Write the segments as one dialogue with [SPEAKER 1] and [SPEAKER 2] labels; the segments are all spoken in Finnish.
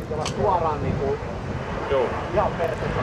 [SPEAKER 1] jolla suoraan niinku ihan persestä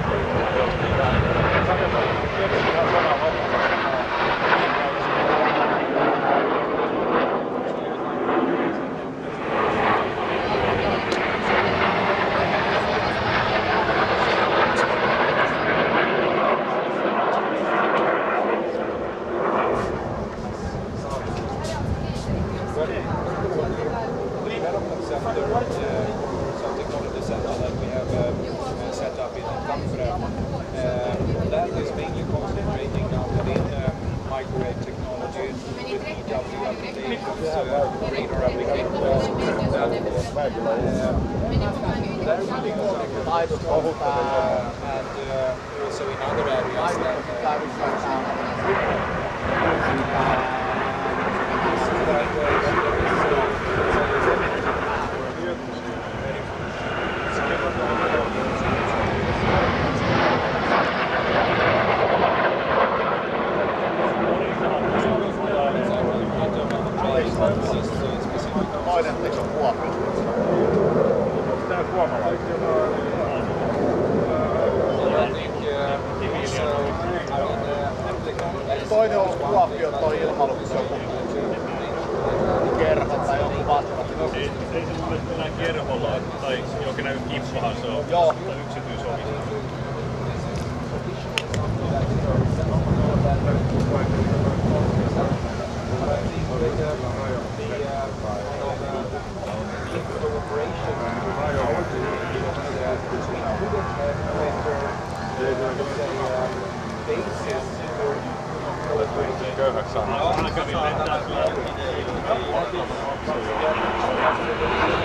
[SPEAKER 2] also in other areas
[SPEAKER 1] toinen on Kuopio, toi ilmailutus joku kerho tai joku vastaava.
[SPEAKER 3] Ei se mun mielestä millään kerholla tai jonkinlainen kippahan se on.
[SPEAKER 1] Joo.
[SPEAKER 3] Yksityisomistus.
[SPEAKER 4] Köyhäksi saanut.